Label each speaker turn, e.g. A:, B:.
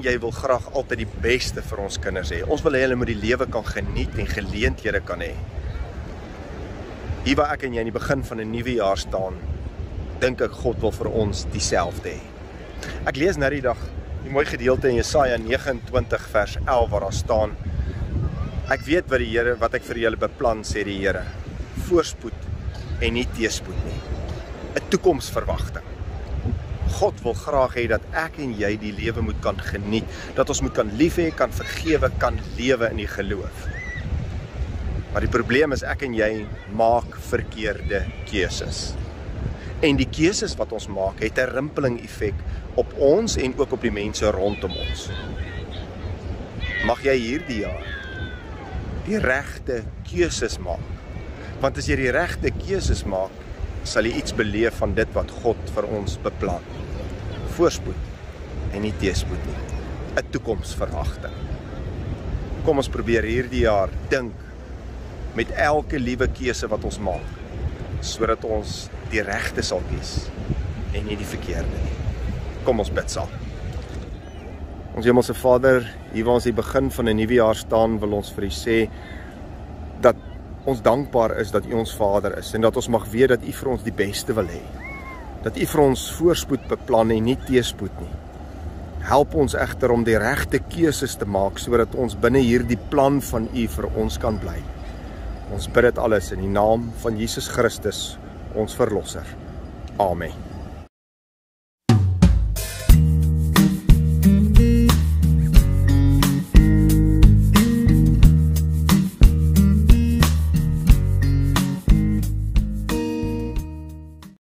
A: jy wil graag altyd die beste vir ons kinders hê. Ons wil hê hulle moet die lewe kan geniet en geleenthede kan hê. Hier waar ek en jy in die begin van 'n nuwe jaar staan, dink ek God wil vir ons dieselfde hê. Ek lees nou die dag die mooi gedeelte in Jesaja 29 vers 11 waar daar staan: Ek weet wat ek vir julle beplan, sê die Here, voorspoed en nie teëspoed nie. 'n Toekomsverwagting. God wil graag hê dat ek en jy die lewe moet kan geniet, dat ons moet kan lief hê, kan vergewe, kan lewe in die geloof. Maar die probleem is ek en jy maak verkeerde keuses. En die keuses wat ons maak, het 'n rimpeling effek op ons en ook op die mense rondom ons. Mag jy hierdie jaar die regte keuses maak. Want as jy die regte keuses maak, sal jy iets beleef van dit wat God vir ons beplan. Voorspoed en nie teëspoed nie. 'n Toekomsverwagting. Kom ons probeer hierdie jaar dink met elke liewe keuse wat ons maak, sodat ons die regte sal kies en nie die verkeerde nie. Kom ons bid saam. Ons Hemelse Vader, hier waar ons die begin van 'n nuwe jaar staan, wil ons vir U sê dat ons dankbaar is dat U ons Vader is en dat ons mag weet dat U vir ons die beste wil hê. Dat U vir ons voorspoed beplan en nie teëspoed nie. Help ons egter om die regte keuses te maak sodat ons binne hierdie plan van U vir ons kan bly. Ons bid dit alles in die naam van Jesus Christus, ons Verlosser. Amen.